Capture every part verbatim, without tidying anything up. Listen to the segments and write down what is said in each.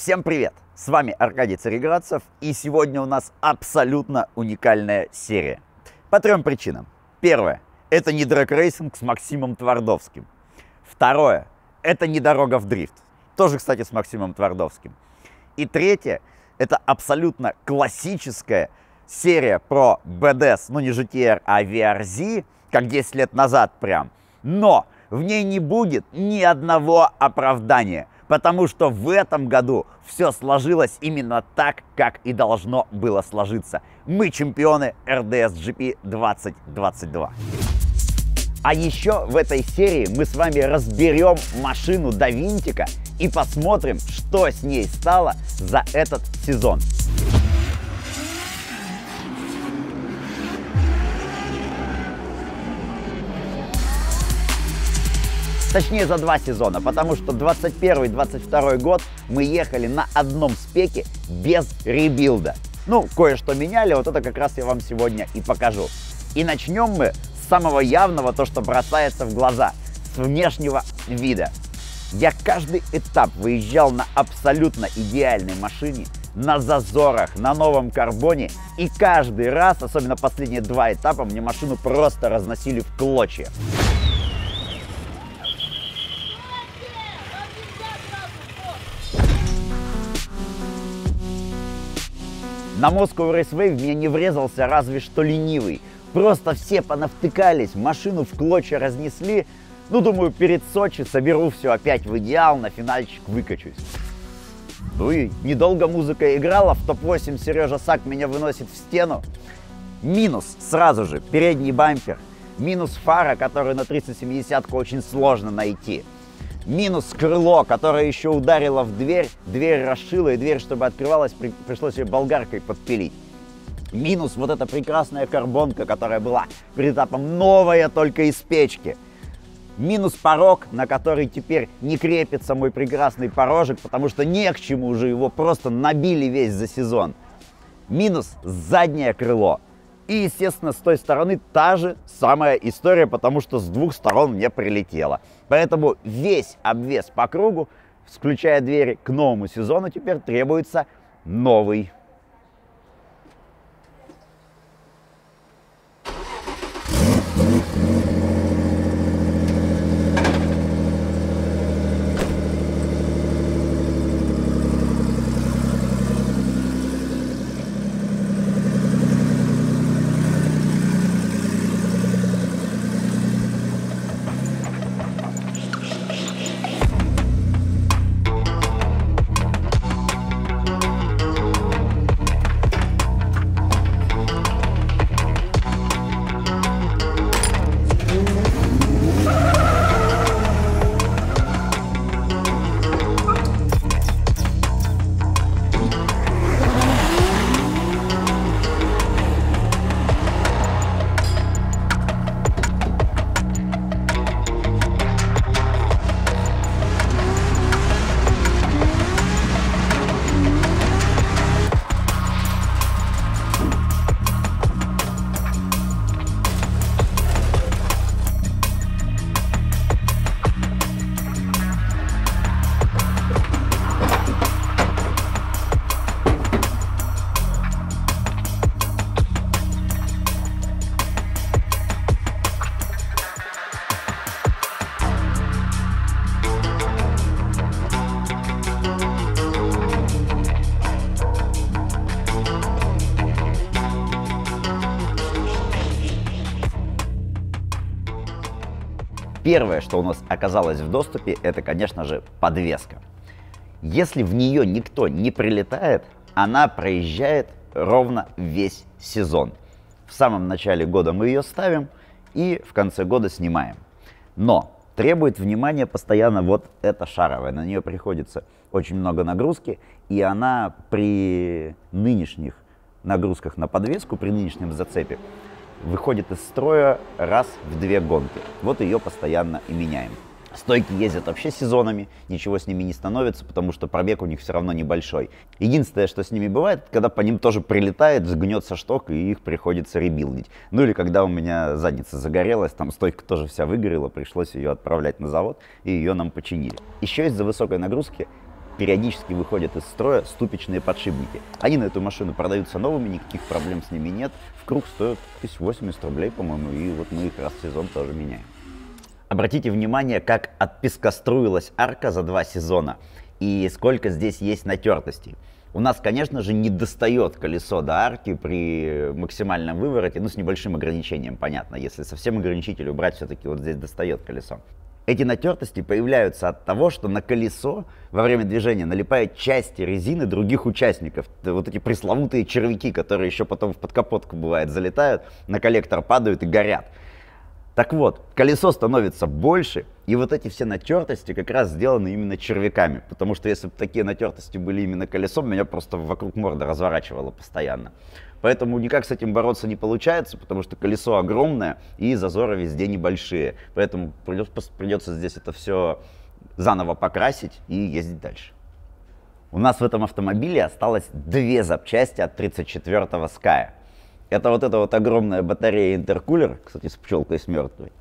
Всем привет! С вами Аркадий Цареградцев, и сегодня у нас абсолютно уникальная серия. По трем причинам. Первое – это не дрэг-рейсинг с Максимом Твардовским. Второе – это не дорога в дрифт. Тоже, кстати, с Максимом Твардовским. И третье – это абсолютно классическая серия про би ди эс, ну не джи ти ар, а ви ар зет, как десять лет назад прям. Но в ней не будет ни одного оправдания, потому что в этом году все сложилось именно так, как и должно было сложиться. Мы чемпионы эр ди эс джи пи двадцать двадцать два. А еще в этой серии мы с вами разберем машину до винтика и посмотрим, что с ней стало за этот сезон. Точнее, за два сезона, потому что двадцать первый — двадцать второй год мы ехали на одном спеке без ребилда. Ну, кое-что меняли, вот это как раз я вам сегодня и покажу. И начнем мы с самого явного, то, что бросается в глаза, с внешнего вида. Я каждый этап выезжал на абсолютно идеальной машине, на зазорах, на новом карбоне, и каждый раз, особенно последние два этапа, мне машину просто разносили в клочья. На Moscow Raceway в меня не врезался разве что ленивый. Просто все понавтыкались, машину в клочья разнесли. Ну, думаю, перед Сочи соберу все опять в идеал, на финальчик выкачусь. Ну и недолго музыка играла, в топ восемь Сережа Сак меня выносит в стену. Минус сразу же передний бампер. Минус фара, который на триста семидесятку очень сложно найти. Минус крыло, которое еще ударило в дверь, дверь расшила, и дверь, чтобы открывалась, при, пришлось ее болгаркой подпилить. Минус вот эта прекрасная карбонка, которая была перед этапом новая только из печки. Минус порог, на который теперь не крепится мой прекрасный порожек, потому что не к чему уже, его просто набили весь за сезон. Минус заднее крыло. И, естественно, с той стороны та же самая история, потому что с двух сторон мне прилетело. Поэтому весь обвес по кругу, включая двери, к новому сезону теперь требуется новый. Первое, что у нас оказалось в доступе, это, конечно же, подвеска. Если в нее никто не прилетает, она проезжает ровно весь сезон. В самом начале года мы ее ставим и в конце года снимаем. Но требует внимания постоянно вот эта шаровая. На нее приходится очень много нагрузки, и она при нынешних нагрузках на подвеску, при нынешнем зацепе, выходит из строя раз в две гонки. Вот ее постоянно и меняем. Стойки ездят вообще сезонами, ничего с ними не становится, потому что пробег у них все равно небольшой. Единственное, что с ними бывает, когда по ним тоже прилетает, сгнется шток, и их приходится ребилдить. Ну или когда у меня задница загорелась, там стойка тоже вся выгорела, пришлось ее отправлять на завод, и ее нам починили. Еще из-за высокой нагрузки периодически выходят из строя ступичные подшипники. Они на эту машину продаются новыми, никаких проблем с ними нет. В круг стоят тысяч восемьдесят рублей, по-моему, и вот мы их раз в сезон тоже меняем. Обратите внимание, как отпескоструилась арка за два сезона и сколько здесь есть натертостей. У нас, конечно же, не достает колесо до арки при максимальном вывороте, ну, с небольшим ограничением, понятно. Если совсем ограничитель убрать, все-таки вот здесь достает колесо. Эти натертости появляются от того, что на колесо во время движения налипают части резины других участников. Вот эти пресловутые червяки, которые еще потом в подкапотку, бывает, залетают, на коллектор падают и горят. Так вот, колесо становится больше, и вот эти все натертости как раз сделаны именно червяками. Потому что если бы такие натертости были именно колесом, меня просто вокруг морды разворачивало постоянно. Поэтому никак с этим бороться не получается, потому что колесо огромное и зазоры везде небольшие. Поэтому придется, придется здесь это все заново покрасить и ездить дальше. У нас в этом автомобиле осталось две запчасти от тридцать четвёртого Sky. Это вот эта вот огромная батарея интеркулер, кстати, с пчелкой с мертвой,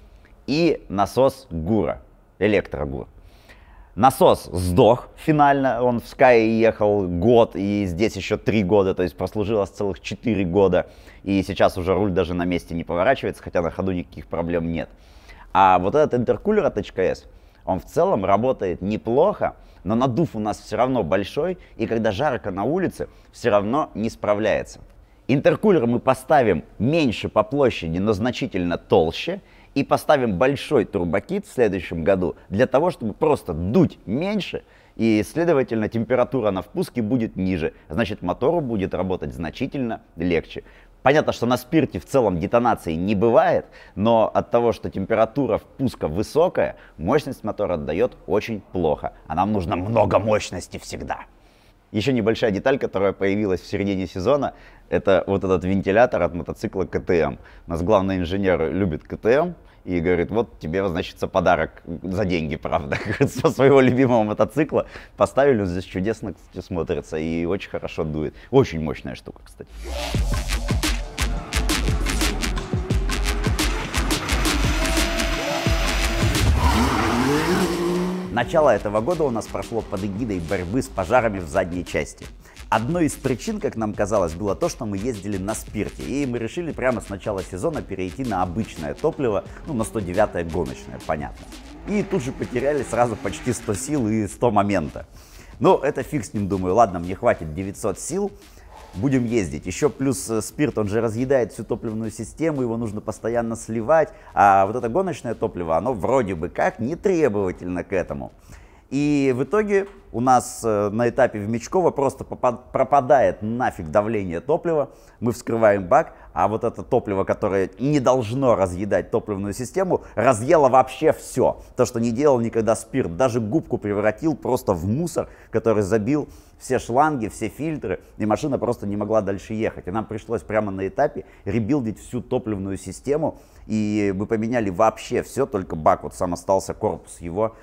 и насос Гура, электрогур. Насос сдох финально, он в Sky ехал год, и здесь еще три года, то есть прослужилось целых четыре года, и сейчас уже руль даже на месте не поворачивается, хотя на ходу никаких проблем нет. А вот этот интеркулер от эйч ка эс, он в целом работает неплохо, но надув у нас все равно большой, и когда жарко на улице, все равно не справляется. Интеркулер мы поставим меньше по площади, но значительно толще. И поставим большой турбокит в следующем году для того, чтобы просто дуть меньше. И, следовательно, температура на впуске будет ниже. Значит, мотору будет работать значительно легче. Понятно, что на спирте в целом детонации не бывает, но от того, что температура впуска высокая, мощность мотора отдает очень плохо. А нам нужно много мощности всегда. Еще небольшая деталь, которая появилась в середине сезона, это вот этот вентилятор от мотоцикла ка тэ эм. У нас главный инженер любит ка тэ эм и говорит, вот тебе, значит, подарок за деньги, правда, со своего любимого мотоцикла. Поставили, он здесь чудесно, кстати, смотрится и очень хорошо дует. Очень мощная штука, кстати. Начало этого года у нас прошло под эгидой борьбы с пожарами в задней части. Одной из причин, как нам казалось, было то, что мы ездили на спирте, и мы решили прямо с начала сезона перейти на обычное топливо, ну на сто девятое гоночное, понятно. И тут же потеряли сразу почти сто сил и сто момента. Но это фиг с ним, думаю, ладно, мне хватит девятьсот сил. Будем ездить. Еще плюс спирт, он же разъедает всю топливную систему, его нужно постоянно сливать. А вот это гоночное топливо, оно вроде бы как не требовательно к этому. И в итоге у нас на этапе в Мечково просто пропадает нафиг давление топлива. Мы вскрываем бак, а вот это топливо, которое не должно разъедать топливную систему, разъело вообще все. То, что не делал никогда спирт. Даже губку превратил просто в мусор, который забил все шланги, все фильтры, и машина просто не могла дальше ехать. И нам пришлось прямо на этапе ребилдить всю топливную систему, и мы поменяли вообще все, только бак, вот сам остался корпус его.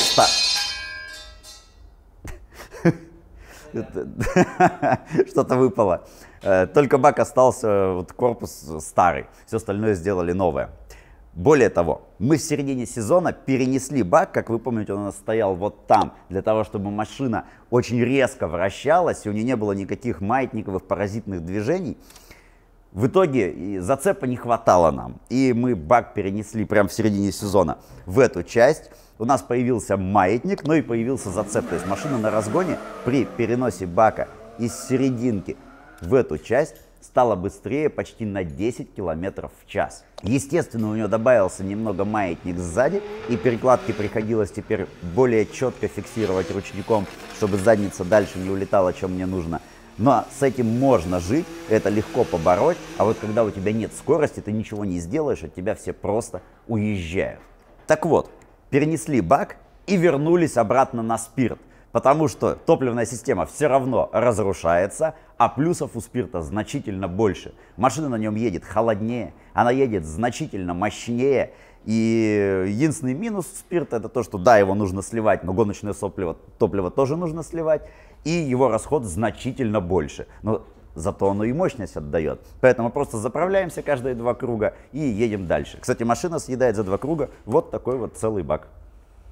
Что-то выпало. Только бак остался, вот корпус старый, все остальное сделали новое. Более того, мы в середине сезона перенесли бак, как вы помните, он у нас стоял вот там, для того, чтобы машина очень резко вращалась, и у нее не было никаких маятниковых паразитных движений. В итоге зацепа не хватало нам, и мы бак перенесли прямо в середине сезона в эту часть. У нас появился маятник, но и появился зацеп, то есть машина на разгоне при переносе бака из серединки в эту часть стала быстрее почти на десять километров в час. Естественно, у нее добавился немного маятник сзади, и перекладки приходилось теперь более четко фиксировать ручником, чтобы задница дальше не улетала, чем мне нужно. Но с этим можно жить, это легко побороть, а вот когда у тебя нет скорости, ты ничего не сделаешь, от тебя все просто уезжают. Так вот, перенесли бак и вернулись обратно на спирт. Потому что топливная система все равно разрушается, а плюсов у спирта значительно больше. Машина на нем едет холоднее, она едет значительно мощнее. И единственный минус спирта это то, что да, его нужно сливать, но гоночное топливо, топливо тоже нужно сливать. И его расход значительно больше. Но зато оно и мощность отдает. Поэтому просто заправляемся каждые два круга и едем дальше. Кстати, машина съедает за два круга вот такой вот целый бак.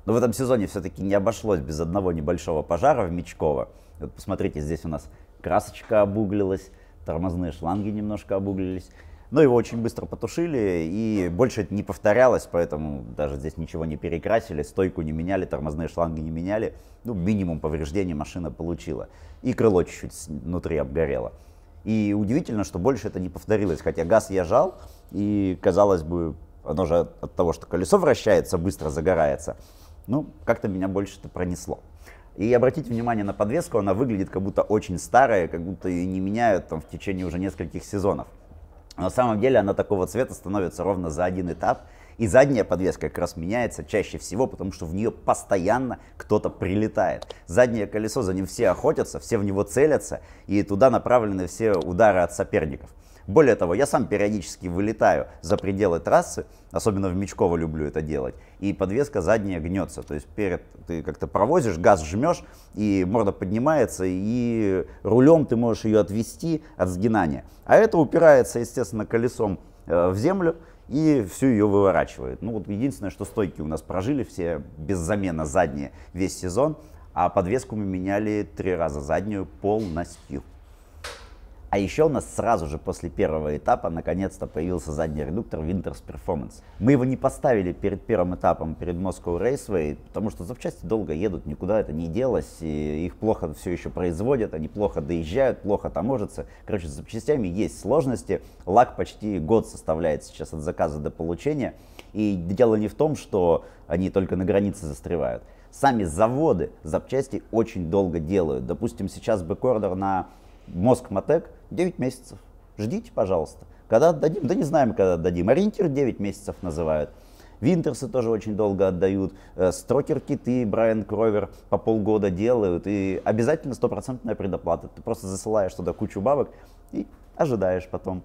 Но в этом сезоне все-таки не обошлось без одного небольшого пожара в Мечково. Вот посмотрите, здесь у нас красочка обуглилась, тормозные шланги немножко обуглились. Но его очень быстро потушили, и больше это не повторялось, поэтому даже здесь ничего не перекрасили, стойку не меняли, тормозные шланги не меняли. Ну, минимум повреждений машина получила. И крыло чуть-чуть внутри обгорело. И удивительно, что больше это не повторилось, хотя газ я жал, и, казалось бы, оно же от того, что колесо вращается, быстро загорается. Ну, как-то меня больше это пронесло. И обратите внимание на подвеску, она выглядит как будто очень старая, как будто ее не меняют там в течение уже нескольких сезонов. На самом деле она такого цвета становится ровно за один этап. И задняя подвеска как раз меняется чаще всего, потому что в нее постоянно кто-то прилетает. Заднее колесо, за ним все охотятся, все в него целятся, и туда направлены все удары от соперников. Более того, я сам периодически вылетаю за пределы трассы, особенно в Мечково люблю это делать, и подвеска задняя гнется. То есть перед ты как-то провозишь, газ жмешь, и морда поднимается, и рулем ты можешь ее отвести от сгинания. А это упирается, естественно, колесом э, в землю и всю ее выворачивает. Ну вот единственное, что стойки у нас прожили все без замены задние весь сезон, а подвеску мы меняли три раза заднюю полностью. А еще у нас сразу же после первого этапа наконец-то появился задний редуктор Winters Performance. Мы его не поставили перед первым этапом, перед Moscow Raceway, потому что запчасти долго едут, никуда это не делось, и их плохо все еще производят, они плохо доезжают, плохо таможатся. Короче, с запчастями есть сложности, лак почти год составляет сейчас от заказа до получения. И дело не в том, что они только на границе застревают. Сами заводы запчасти очень долго делают. Допустим, сейчас бэкордер на Москмотек девять месяцев. Ждите, пожалуйста. Когда отдадим? Да не знаем, когда отдадим. Ориентир девять месяцев называют. Винтерсы тоже очень долго отдают. Строкер-киты Брайан Кровер по полгода делают. И обязательно стопроцентная предоплата. Ты просто засылаешь туда кучу бабок и ожидаешь потом.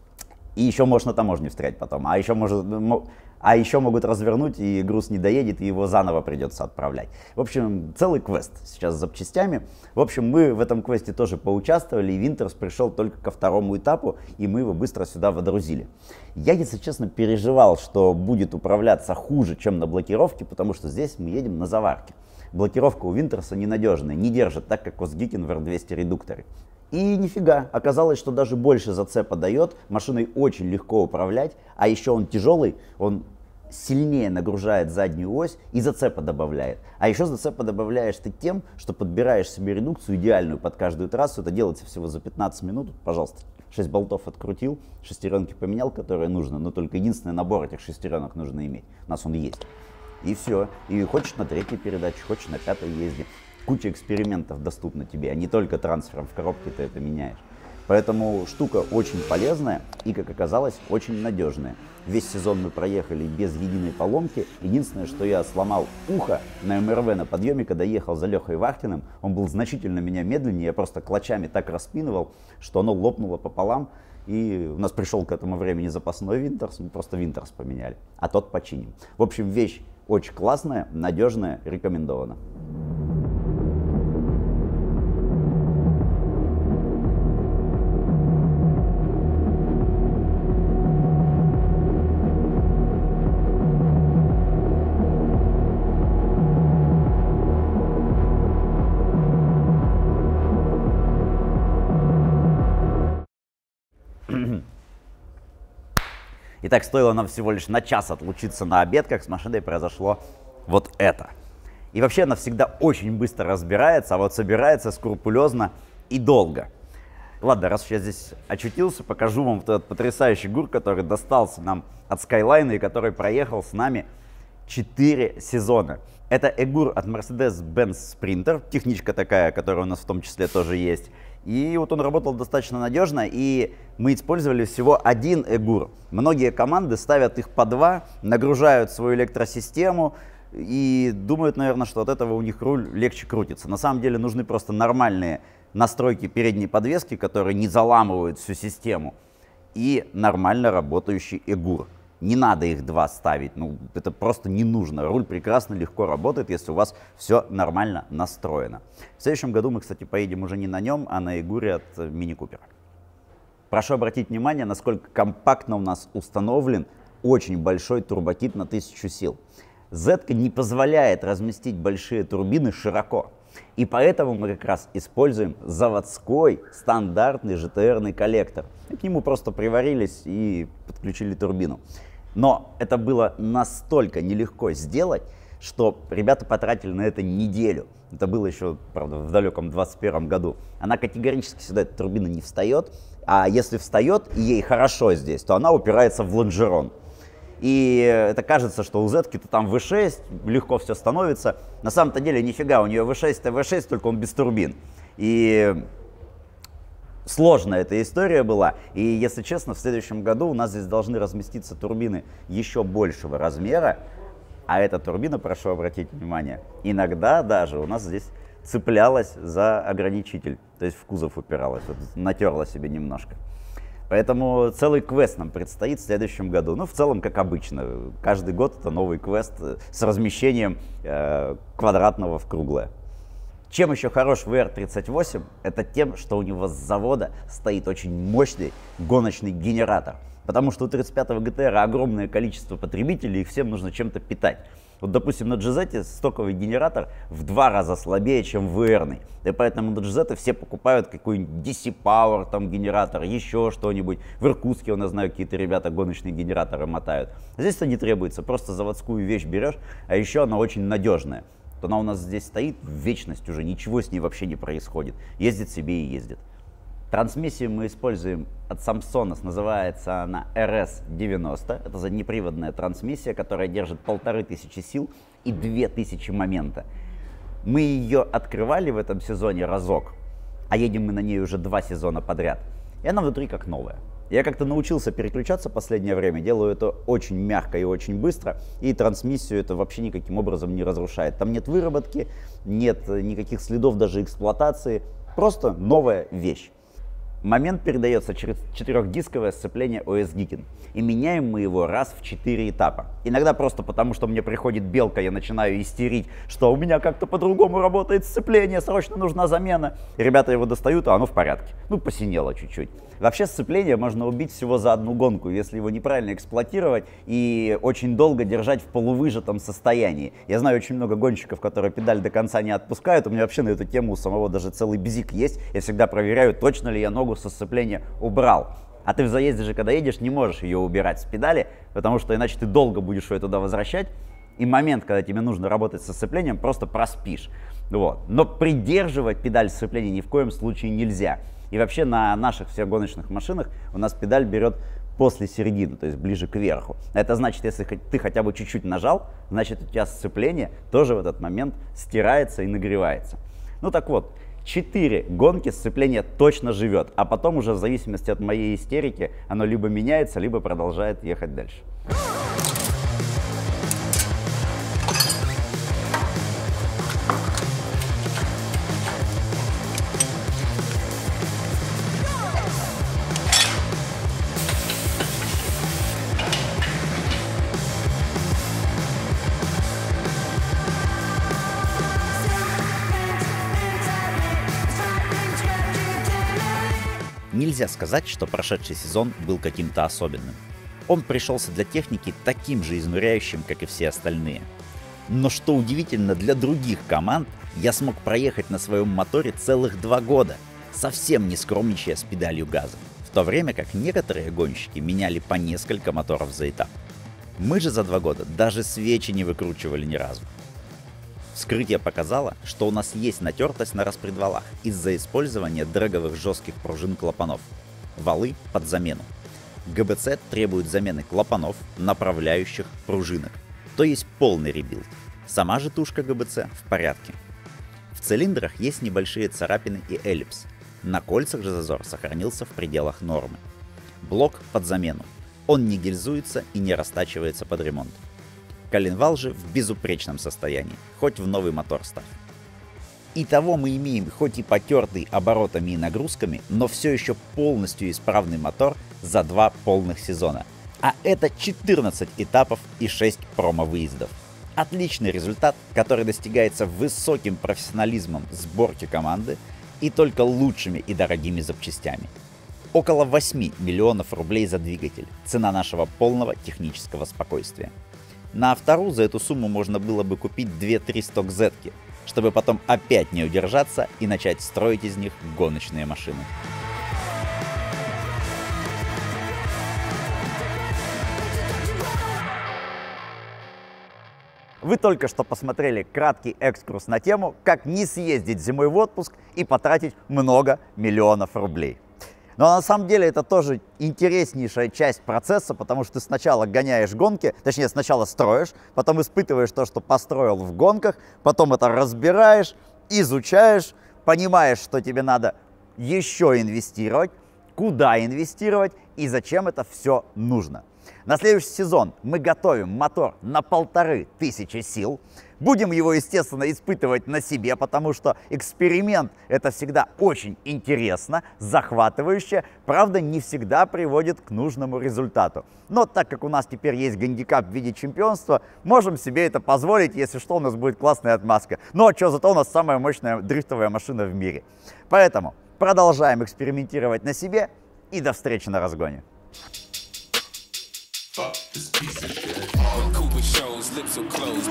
И еще можешь на таможне встрять потом. А еще, может, а еще могут развернуть, и груз не доедет, и его заново придется отправлять. В общем, целый квест сейчас с запчастями. В общем, мы в этом квесте тоже поучаствовали, и Winters пришел только ко второму этапу, и мы его быстро сюда водрузили. Я, если честно, переживал, что будет управляться хуже, чем на блокировке, потому что здесь мы едем на заварке. Блокировка у Winters ненадежная, не держит так, как у Sgiken в эр двести редукторе. И нифига, оказалось, что даже больше зацепа дает, машиной очень легко управлять, а еще он тяжелый, он сильнее нагружает заднюю ось и зацепа добавляет. А еще зацепа добавляешь ты тем, что подбираешь себе редукцию идеальную под каждую трассу, это делается всего за пятнадцать минут, пожалуйста. шесть болтов открутил, шестеренки поменял, которые нужно, но только единственный набор этих шестеренок нужно иметь, у нас он есть. И все, и хочешь на третьей передаче, хочешь на пятой езде. Куча экспериментов доступна тебе, а не только трансфером в коробке ты это меняешь. Поэтому штука очень полезная и, как оказалось, очень надежная. Весь сезон мы проехали без единой поломки. Единственное, что я сломал ухо на эм эр вэ на подъеме, когда ехал за Лехой Вахтиным. Он был значительно меня медленнее, я просто клочами так распинывал, что оно лопнуло пополам. И у нас пришел к этому времени запасной Winters, мы просто Winters поменяли, а тот починим. В общем, вещь очень классная, надежная, рекомендована. Итак, стоило нам всего лишь на час отлучиться на обед, как с машиной произошло вот это. И вообще она всегда очень быстро разбирается, а вот собирается скрупулезно и долго. Ладно, раз я здесь очутился, покажу вам вот этот потрясающий ГУР, который достался нам от Skyline и который проехал с нами четыре сезона. Это эгур от Mercedes-Benz Sprinter, техничка такая, которая у нас в том числе тоже есть. И вот он работал достаточно надежно, и мы использовали всего один эгур. Многие команды ставят их по два, нагружают свою электросистему и думают, наверное, что от этого у них руль легче крутится. На самом деле нужны просто нормальные настройки передней подвески, которые не заламывают всю систему, и нормально работающий эгур. Не надо их два ставить, ну это просто не нужно. Руль прекрасно, легко работает, если у вас все нормально настроено. В следующем году мы, кстати, поедем уже не на нем, а на эгуре от Мини Купера. Прошу обратить внимание, насколько компактно у нас установлен очень большой турбокит на тысячу сил. зетка не позволяет разместить большие турбины широко. И поэтому мы как раз используем заводской стандартный жэ тэ эрный коллектор. И к нему просто приварились и подключили турбину. Но это было настолько нелегко сделать, что ребята потратили на это неделю. Это было еще, правда, в далеком двадцать первом году. Она категорически сюда, эта турбина, не встает. А если встает, и ей хорошо здесь, то она упирается в лонжерон. И это кажется, что у зетки-то там вэ шесть, легко все становится. На самом-то деле нифига, у нее вэ шесть, вэ шесть, только он без турбин. И сложная эта история была. И, если честно, в следующем году у нас здесь должны разместиться турбины еще большего размера. А эта турбина, прошу обратить внимание, иногда даже у нас здесь цеплялась за ограничитель. То есть в кузов упиралась, вот, натерла себе немножко. Поэтому целый квест нам предстоит в следующем году. Ну, в целом, как обычно, каждый год это новый квест с размещением э, квадратного в круглое. Чем еще хорош вэ эр тридцать восемь? Это тем, что у него с завода стоит очень мощный гоночный генератор. Потому что у тридцать пятого гэ тэ эр огромное количество потребителей, их всем нужно чем-то питать. Вот, допустим, на джи зет стоковый генератор в два раза слабее, чем вэ эр-ный. И поэтому на джи зет все покупают какой-нибудь ди си Power там генератор, еще что-нибудь. В Иркутске, у нас, знаю, какие-то ребята гоночные генераторы мотают. А здесь это не требуется, просто заводскую вещь берешь, а еще она очень надежная. Вот она у нас здесь стоит в вечность уже, ничего с ней вообще не происходит. Ездит себе и ездит. Трансмиссию мы используем от Samsonov, называется она эр эс девяносто. Это заднеприводная трансмиссия, которая держит полторы тысячи сил и две тысячи момента. Мы ее открывали в этом сезоне разок, а едем мы на ней уже два сезона подряд. И она внутри как новая. Я как-то научился переключаться в последнее время, делаю это очень мягко и очень быстро, и трансмиссию это вообще никаким образом не разрушает. Там нет выработки, нет никаких следов даже эксплуатации, просто новая вещь. Момент передается через четырехдисковое сцепление о эс Giken. И меняем мы его раз в четыре этапа. Иногда просто потому, что мне приходит белка, я начинаю истерить, что у меня как-то по-другому работает сцепление, срочно нужна замена. И ребята его достают, а оно в порядке. Ну, посинело чуть-чуть. Вообще сцепление можно убить всего за одну гонку, если его неправильно эксплуатировать и очень долго держать в полувыжатом состоянии. Я знаю очень много гонщиков, которые педаль до конца не отпускают. У меня вообще на эту тему у самого даже целый бзик есть. Я всегда проверяю, точно ли я ногу со сцепления убрал. А ты в заезде же, когда едешь, не можешь ее убирать с педали, потому что иначе ты долго будешь ее туда возвращать. И момент, когда тебе нужно работать со сцеплением, просто проспишь. Вот. Но придерживать педаль сцепления ни в коем случае нельзя. И вообще на наших всех гоночных машинах у нас педаль берет после середины, то есть ближе к верху. Это значит, если ты хотя бы чуть-чуть нажал, значит у тебя сцепление тоже в этот момент стирается и нагревается. Ну так вот, четыре гонки сцепление точно живет, а потом уже в зависимости от моей истерики оно либо меняется, либо продолжает ехать дальше. Нельзя сказать, что прошедший сезон был каким-то особенным. Он пришелся для техники таким же изнуряющим, как и все остальные. Но что удивительно, для других команд я смог проехать на своем моторе целых два года, совсем не скромничая с педалью газа, в то время как некоторые гонщики меняли по несколько моторов за этап. Мы же за два года даже свечи не выкручивали ни разу. Вскрытие показало, что у нас есть натертость на распредвалах из-за использования дрэговых жестких пружин клапанов. Валы под замену. гэ бэ цэ требует замены клапанов, направляющих, пружинок, то есть полный ребилд. Сама же тушка гэ бэ цэ в порядке. В цилиндрах есть небольшие царапины и эллипс. На кольцах же зазор сохранился в пределах нормы. Блок под замену. Он не гильзуется и не растачивается под ремонт. Коленвал же в безупречном состоянии, хоть в новый мотор ставь. Итого мы имеем хоть и потертый оборотами и нагрузками, но все еще полностью исправный мотор за два полных сезона. А это четырнадцать этапов и шесть промо-выездов. Отличный результат, который достигается высоким профессионализмом сборки команды и только лучшими и дорогими запчастями. Около восьми миллионов рублей за двигатель. Цена нашего полного технического спокойствия. На Автору за эту сумму можно было бы купить две-три сток-зетки, чтобы потом опять не удержаться и начать строить из них гоночные машины. Вы только что посмотрели краткий экскурс на тему, как не съездить зимой в отпуск и потратить много миллионов рублей. Но на самом деле это тоже интереснейшая часть процесса, потому что ты сначала гоняешь гонки, точнее сначала строишь, потом испытываешь то, что построил в гонках, потом это разбираешь, изучаешь, понимаешь, что тебе надо еще инвестировать, куда инвестировать и зачем это все нужно. На следующий сезон мы готовим мотор на полторы тысячи сил. Будем его, естественно, испытывать на себе, потому что эксперимент – это всегда очень интересно, захватывающе, правда, не всегда приводит к нужному результату. Но так как у нас теперь есть гандикап в виде чемпионства, можем себе это позволить, если что, у нас будет классная отмазка. Ну а что, зато у нас самая мощная дрифтовая машина в мире. Поэтому продолжаем экспериментировать на себе и до встречи на разгоне. Fuck this piece of shit. When Cooper shows, lips will close.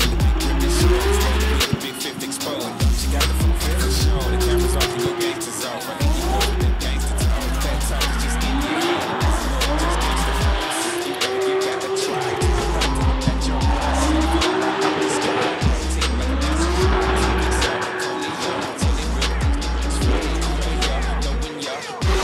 Big fifth exposed. She got the full film show. The cameras off, you go gangsters off. I think you know the gangsters off. That time is just in your eyes. Just gangster face. You gotta give that a try. Let your eyes see. Feel like I'm in the sky. Take like a massive ride. Only young, only real. It's really knowing y'all, knowing y'all.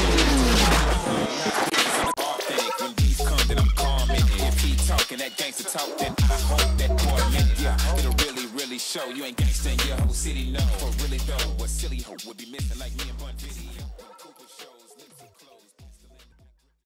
Talking that gangster talk, then I hope that boy meant yeah. It'll really, really show you ain't gangsta in your whole city, no. For really though, what silly hope would be missing like me and Bun Video.